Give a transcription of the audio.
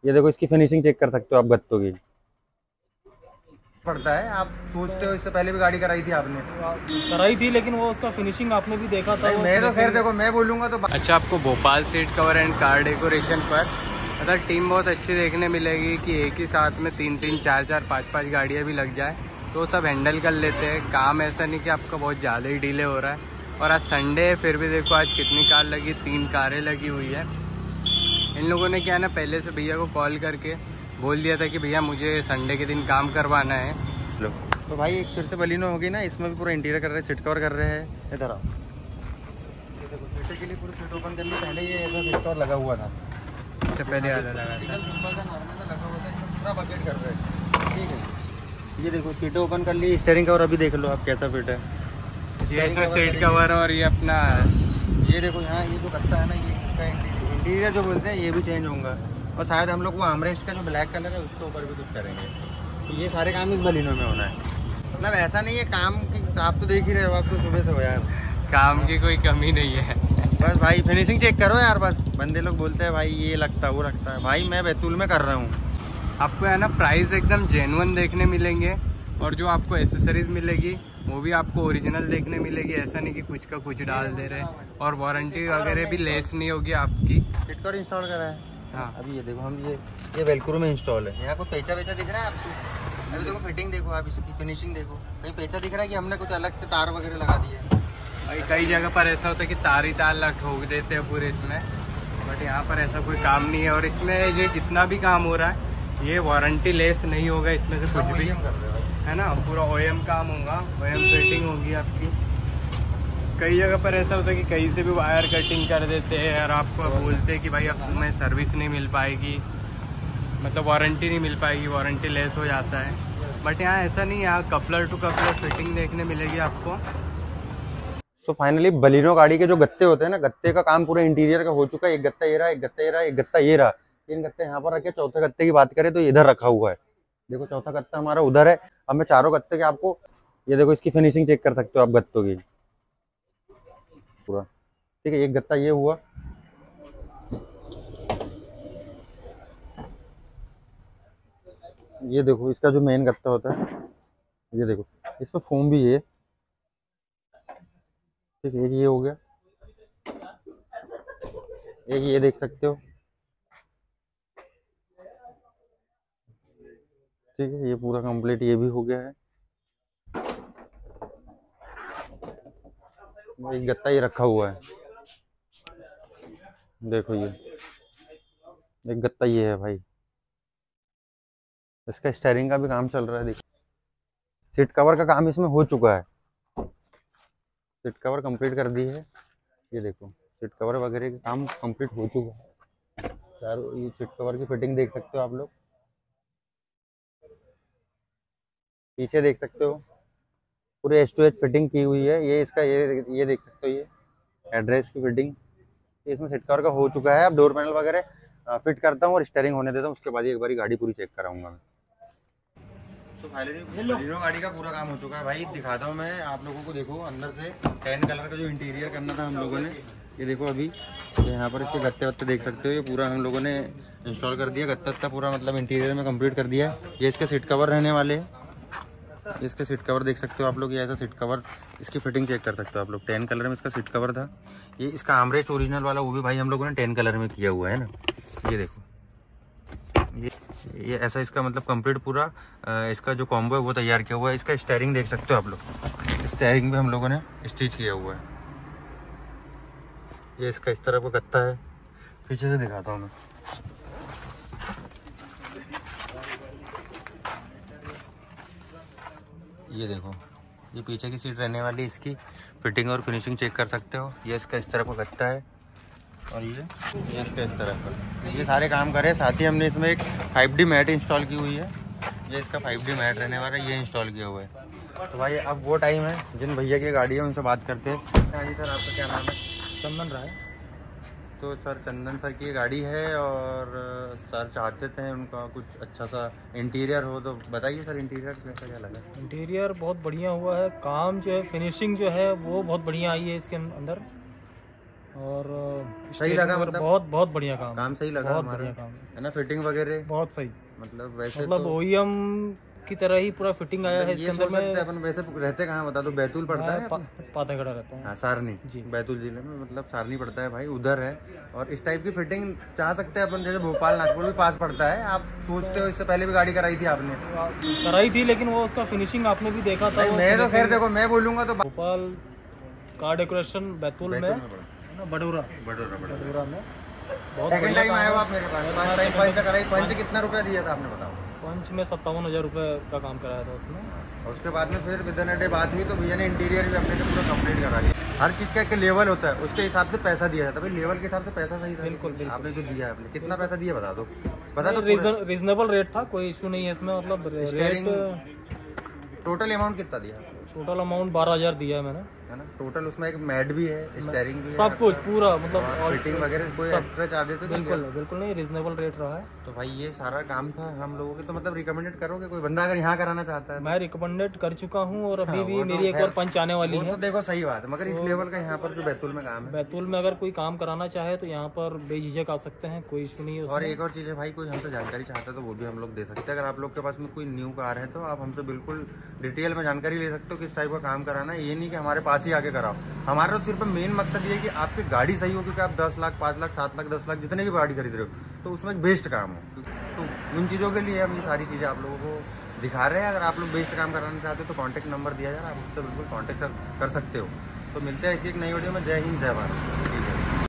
ये देखो इसकी फिनिशिंग चेक कर सकते हो आप गत्तों की। पड़ता है, आप सोचते हो इससे पहले भी गाड़ी कराई थी आपने? कराई थी, लेकिन वो उसका फिनिशिंग आपने भी देखा था। मैं तो खैर देखो मैं बोलूँगा तो। अच्छा, आपको Bhopal seat cover and car decoration पर मतलब टीम बहुत अच्छी देखने मिलेगी कि एक ही साथ में 3-3, 4-4, 5-5 गाड़ियाँ भी लग जाए तो सब हैंडल कर लेते हैं काम। ऐसा नहीं कि आपका बहुत ज़्यादा ही डिले हो रहा है। और आज संडे है, फिर भी देखो आज कितनी कार लगी, 3 कारें लगी हुई है। इन लोगों ने क्या है ना, पहले से भैया को कॉल करके बोल दिया था कि भैया मुझे संडे के दिन काम करवाना है। तो भाई एक फिर से बलिनो होगी ना, इसमें भी पूरा इंटीरियर कर रहे हैं, सीट कवर कर रहे हैं। इधर आओ, देखो सीटे के लिए पूरी सीट ओपन कर ली। पहले ये ऐसा सीट कवर लगा हुआ था, इससे पहले वाला लगा था, सिंपल सा नॉर्मल सा लगा हुआ था। इसमें पूरा बकेट कर रहे हैं, ठीक है। ये देखो सीटें ओपन कर ली। स्टीयरिंग कवर अभी देख लो आप कैसा फिट है। ये इसमें सीट कवर और ये अपना ये देखो यहाँ ये जो कच्चा है ना, ये इसका इंटीरियर जो बोलते हैं ये भी चेंज होगा। और शायद हम लोग वो आर्मरेस्ट का जो ब्लैक कलर है उसके ऊपर भी कुछ करेंगे। तो ये सारे काम इस बलिनो में होना है। मतलब ऐसा नहीं है काम की, आप तो देख ही रहे हो, आप तो सुबह से हो यार, काम की कोई कमी नहीं है। बस भाई फिनिशिंग चेक करो यार। बस बंदे लोग बोलते हैं भाई ये लगता है वो लगता है, भाई मैं बैतूल में कर रहा हूँ। आपको है ना प्राइस एकदम जेन्युइन देखने मिलेंगे और जो आपको एसेसरीज मिलेगी वो भी आपको ओरिजिनल देखने मिलेगी। ऐसा नहीं कि कुछ का कुछ डाल दे रहे। और वारंटी वगैरह भी लेस नहीं होगी आपकी। सीट कवर इंस्टॉल करा है। हाँ, अभी ये देखो हम ये वेलक्रो में इंस्टॉल है। यहाँ कोई पेचा वेचा दिख रहा है आपको? अभी देखो फिटिंग देखो आप, इसकी फिनिशिंग देखो। कहीं पेचा दिख रहा है कि हमने कुछ अलग से तार वगैरह लगा दिए? भाई कई जगह पर ऐसा होता है कि तार ही तार ठोक देते हैं पूरे इसमें, बट यहाँ पर ऐसा कोई काम नहीं है। और इसमें ये जितना भी काम हो रहा है ये वारंटी लेस नहीं होगा इसमें से कुछ भी, है ना। पूरा OEM काम होगा, OEM फिटिंग होगी आपकी। कई जगह पर ऐसा होता है कि कहीं से भी वायर कटिंग कर देते हैं और आपको बोलते हैं कि भाई अब तुम्हें सर्विस नहीं मिल पाएगी, मतलब वारंटी नहीं मिल पाएगी, वारंटी लेस हो जाता है। बट यहाँ ऐसा नहीं है, यहाँ कपलर टू कपलर फिटिंग देखने मिलेगी आपको। सो फाइनली बलिनो गाड़ी के जो गत्ते होते हैं ना, गत्ते का काम पूरा इंटीरियर का हो चुका है। एक गत्ता ये रहा, एक गत्ता ये रहा, एक गत्ता ये रहा। 3 गत्ते यहाँ पर रखे। चौथे गत्ते की बात करें तो इधर रखा हुआ है। देखो चौथा गत्ता हमारा उधर है। अब मैं चारों गत्ते के आपको ये देखो इसकी फिनिशिंग चेक कर सकते हो आप गत्तों की पूरा, ठीक है। एक गत्ता ये हुआ, ये देखो इसका जो मेन गत्ता होता है, ये देखो इसमें फोम भी है, ठीक है। एक ये हो गया, एक ये देख सकते हो, ठीक है। ये पूरा कंप्लीट ये भी हो गया है। एक गत्ता ये रखा हुआ है, देखो ये एक गत्ता ये है भाई। इसका स्टीयरिंग का भी काम चल रहा है। देखिए सीट कवर का काम इसमें हो चुका है। सीट कवर कंप्लीट कर दी है। ये देखो सीट कवर वगैरह का काम कंप्लीट हो चुका है। चारों ये सीट कवर की फिटिंग देख सकते हो आप लोग। पीछे देख सकते हो पूरे एज टू एज फिटिंग की हुई है। ये इसका ये देख सकते हो, ये एड्रेस की फिटिंग इसमें सीट कवर का हो चुका है। अब डोर पैनल वगैरह फिट करता हूँ और स्टीयरिंग होने देता हूँ, उसके बाद एक बार गाड़ी पूरी चेक कराऊंगा मैं। तो फाइनली बलिनो गाड़ी का पूरा काम हो चुका है भाई। दिखाता हूँ मैं आप लोगों को। देखो अंदर से 10 कलर का जो इंटीरियर करना था हम लोगों ने, ये देखो अभी यहाँ पर इसके गत्ते वत्ते देख सकते हो। ये पूरा हम लोगों ने इंस्टॉल कर दिया, गत्ता वत्ता पूरा मतलब इंटीरियर में कंप्लीट कर दिया। ये इसके सीट कवर रहने वाले हैं। इसके सीट कवर देख सकते हो आप लोग। ये ऐसा सीट कवर, इसकी फिटिंग चेक कर सकते हो आप लोग। 10 कलर में इसका सीट कवर था। ये इसका आर्मरेस्ट ओरिजिनल वाला वो भी भाई हम लोगों ने 10 कलर में किया हुआ है ना। ये देखो ये ऐसा इसका मतलब कंप्लीट पूरा इसका जो कॉम्बो है वो तैयार किया हुआ है। इसका स्टीयरिंग देख सकते हो आप लोग। स्टीयरिंग भी हम लोगों ने स्टिच किया हुआ है। ये इसका इस तरह का गत्ता है। पीछे से दिखाता हूँ मैं। ये देखो ये पीछे की सीट रहने वाली, इसकी फिटिंग और फिनिशिंग चेक कर सकते हो। ये इसका इस तरह का गत्ता है और ये इसका इस तरह का। ये सारे काम करे। साथ ही हमने इसमें एक 5D मैट इंस्टॉल की हुई है। ये इसका 5D मैट रहने वाला है, ये इंस्टॉल किया हुआ है। तो भाई अब वो टाइम है जिन भैया की गाड़ी है उनसे बात करते हैं। हाँ जी सर, आपका क्या नाम है? चंदन राय। तो सर चंदन सर की गाड़ी है और सर चाहते थे उनका कुछ अच्छा सा इंटीरियर हो, तो बताइए सर इंटीरियर कैसा क्या लगा? इंटीरियर बहुत बढ़िया हुआ है। काम जो है, फिनिशिंग जो है वो बहुत बढ़िया आई है इसके अंदर। और सही लगा steering मतलब? बहुत बहुत बढ़िया काम काम सही लगा बहुत हमारा, बढ़िया काम है ना? फिटिंग वगैरह बहुत सही, मतलब वैसे मतलब तो OEM की तरह ही पूरा फिटिंग आया है ये इसके सोच अंदर सकते में। हैं अपन। वैसे रहते कहाँ बता दो? बैतूल पड़ता है पातेगढ़ रहता है। हाँ, सारनी जी। बैतूल जिले में, मतलब सारनी पड़ता है भाई, उधर है। और इस टाइप की फिटिंग चाह सकते हैं अपन, जैसे भोपाल नागपुर भी पास पड़ता है। आप सोचते हो इससे पहले भी गाड़ी कराई थी आपने? कराई थी, लेकिन वो उसका फिनिशिंग आपने भी देखा था। वो मैं तो खैर finishing- देखो, मैं बोलूंगा तो भोपाल कार डेकोरेशन बैतूल में है ना, बडोरा में बहुत सेकंड बढ़िया टाइम काम आया हो है। आप मेरे पास? फर्स्ट टाइम पंच कराई। पंच कितना रुपया दिया था आपने बताओ? पंच में 57,000 रुपये का काम कराया था उसमें। और उसके बाद में फिर विद इन अ डे बात हुई तो भैया ने इंटीरियर भी अपने से पूरा कंप्लीट करा लिया। हर चीज का एक लेवल होता है, उसके हिसाब से पैसा दिया जाता है। भाई लेवल के हिसाब से पैसा सही था। बिल्कुल। आपने जो दिया है, आपने कितना पैसा दिया बता दो? बता दो। रीजनेबल रेट था, कोई इशू नहीं है इसमें। मतलब स्टीयरिंग रेट टोटल अमाउंट कितना दिया? टोटल अमाउंट 12,000 दिया है मैंने, है ना? टोटल उसमें एक मैट भी है, स्टीयरिंग भी है, सब कुछ पूरा, मतलब फिटिंग वगैरह कोई एक्स्ट्रा चार्जेस तो बिल्कुल बिल्कुल नहीं, रीजनेबल रेट रहा है। तो भाई ये सारा काम था हम लोगों के। तो मतलब रिकमेंडेड करोगे कोई बंदा अगर यहाँ कराना चाहता है? मैं रिकमेंडेड कर चुका हूँ और अभी भी वो तो मेरी एक खैर- और पंच आने वाली वो है तो देखो सही बात है, मगर इस लेवल का यहाँ पर जो बैतूल में काम है। बैतूल में अगर कोई काम कराना चाहे तो यहाँ पर बेझिझक आ सकते हैं, कोई इशू नहीं है और उसमें। एक और चीज़ है भाई, कोई हमसे जानकारी चाहता है तो वो भी हम लोग दे सकते हैं। अगर आप लोग के पास में कोई न्यू कार है तो आप हमसे बिल्कुल डिटेल में जानकारी ले सकते हो किस टाइप का काम कराना है। ये नहीं कि हमारे पास ही आके कराओ। हमारा तो सिर्फ मेन मकसद ये है कि आपकी गाड़ी सही हो, क्योंकि आप 10 लाख 5 लाख 7 लाख 10 लाख जितने भी गाड़ी खरीद रहे हो तो उसमें एक बेस्ट काम हो। तो उन चीज़ों के लिए हम ये सारी चीज़ें आप लोगों को दिखा रहे हैं। अगर आप लोग बेस्ट काम कराना चाहते हो तो कॉन्टैक्ट नंबर दिया जाए, आप उससे बिल्कुल कॉन्टैक्ट कर सकते हो। तो मिलते हैं ऐसी एक नई वीडियो में। जय हिंद, जय भारत।